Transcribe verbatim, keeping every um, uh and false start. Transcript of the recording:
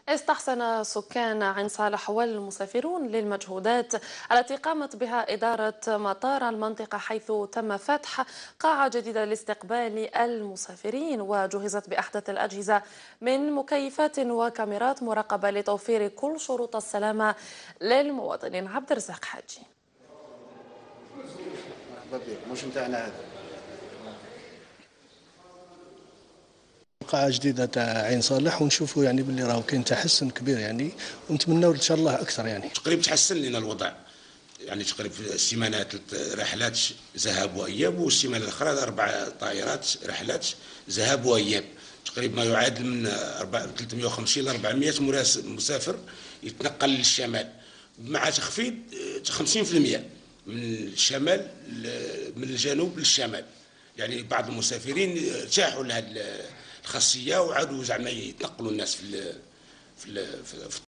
استحسن سكان عين صالح والمسافرون للمجهودات التي قامت بها إدارة مطار المنطقة، حيث تم فتح قاعة جديدة لاستقبال المسافرين وجهزت بأحدث الأجهزة من مكيفات وكاميرات مراقبة لتوفير كل شروط السلامة للمواطنين. عبد الرزاق حاجي. مش متاعنا هذا قاعة جديدة تاع عين صالح، ونشوفوا يعني باللي راهو كاين تحسن كبير يعني، ونتمنوا ان شاء الله اكثر يعني. تقريبا تحسن لنا الوضع يعني، تقريبا في السيمانات رحلات ذهاب واياب، والسيمانه الاخرى اربع طائرات رحلات ذهاب واياب، تقريبا ما يعادل من ثلاثمئة وخمسين ل أربعمئة مسافر يتنقل للشمال، مع تخفيض خمسين بالمئة من الشمال من الجنوب للشمال. يعني بعض المسافرين ارتاحوا لهذه الخاصيه وعادوا زعما يتنقلوا الناس في في